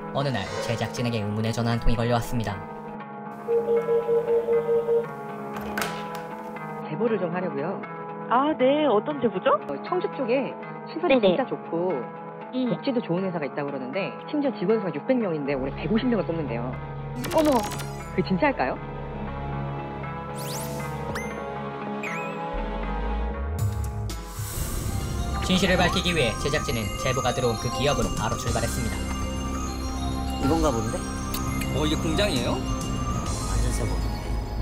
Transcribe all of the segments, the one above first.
어느 날 제작진에게 의문의 전화 한 통이 걸려왔습니다. 제보를 좀 하려고요. 아, 네. 어떤 제보죠? 청주 쪽에 시설이 네네. 진짜 좋고 복지도 좋은 회사가 있다고 그러는데 심지어 직원 수가 600명인데 올해 150명을 뽑는데요. 어머, 그게 진짜일까요? 진실을 밝히기 위해 제작진은 제보가 들어온 그 기업으로 바로 출발했습니다. 이건가 본데? 이게 공장이에요? 완전 새 보이네.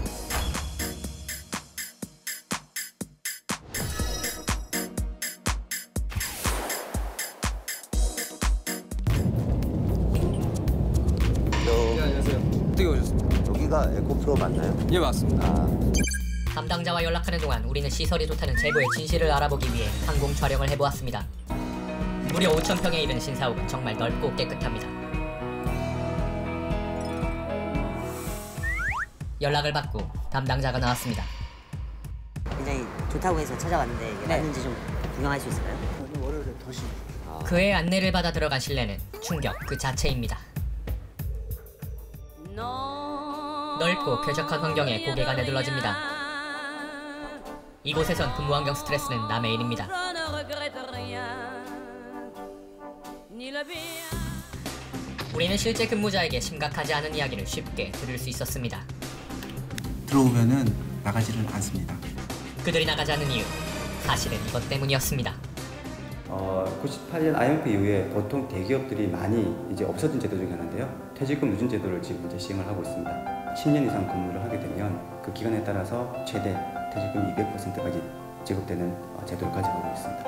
네, 안녕하세요. 어떻게 오셨습니까? 여기가 에코프로 맞나요? 예, 맞습니다. 담당자와 연락하는 동안 우리는 시설이 좋다는 제보의 진실을 알아보기 위해 항공 촬영을 해보았습니다. 무려 5,000평에 이르는 신사옥은 정말 넓고 깨끗합니다. 연락을 받고 담당자가 나왔습니다. 굉장히 좋다고 해서 찾아왔는데 이게 맞는지 좀 구경할 수 있을까요? 월요일에 도시. 그의 안내를 받아 들어간 실내는 충격 그 자체입니다. 넓고 쾌적한 환경에 고개가 내둘러집니다. 이곳에선 근무환경 스트레스는 남의 일입니다. 우리는 실제 근무자에게 심각하지 않은 이야기를 쉽게 들을 수 있었습니다. 들어오면은 나가지를 않습니다. 그들이 나가지 않는 이유, 사실은 이것 때문이었습니다. 98년 IMF 이후에 보통 대기업들이 많이 이제 없어진 제도 중에 하나인데요. 퇴직금 누진 제도를 지금 이제 시행을 하고 있습니다. 10년 이상 근무를 하게 되면 그 기간에 따라서 최대 퇴직금 200%까지 지급되는 제도를 가지고 있습니다.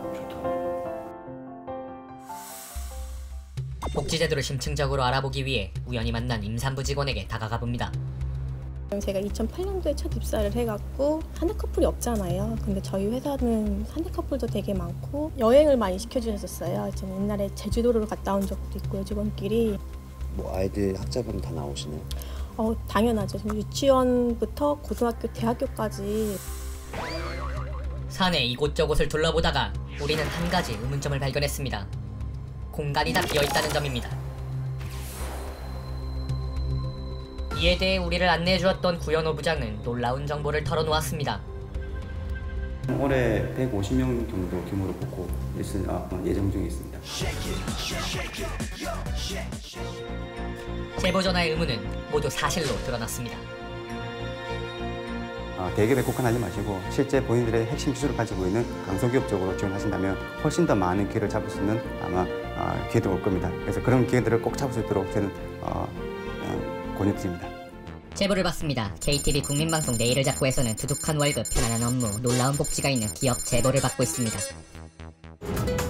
복지제도를 심층적으로 알아보기 위해 우연히 만난 임산부 직원에게 다가가 봅니다. 제가 2008년도에 첫 입사를 해갖고 한대 커플이 없잖아요. 근데 저희 회사는 한대 커플도 되게 많고 여행을 많이 시켜주셨었어요. 저는 옛날에 제주도를 갔다 온 적도 있고요, 직원끼리. 뭐 아이들 학자분 다 나오시네요. 당연하죠. 지금 유치원부터 고등학교, 대학교까지. 산에 이곳저곳을 둘러보다가 우리는 한 가지 의문점을 발견했습니다. 공간이 다 비어있다는 점입니다. 이에 대해 우리를 안내해주었던 구현호 부장은 놀라운 정보를 털어놓았습니다. 올해 150명 정도 규모로 뽑고 예정 중에 있습니다. 제보 전화의 의문은 모두 사실로 드러났습니다. 대기업에 국한하지 마시고 실제 본인들의 핵심 기술을 가지고 있는 강소기업 쪽으로 지원하신다면 훨씬 더 많은 기회를 잡을 수 있는 기회도 올 겁니다. 그래서 그런 기회들을 꼭 잡을 수 있도록 저는 권유드립니다. 제보를 받습니다. KTV 국민방송 내일을 잡고에서는 두둑한 월급, 편안한 업무, 놀라운 복지가 있는 기업 제보를 받고 있습니다.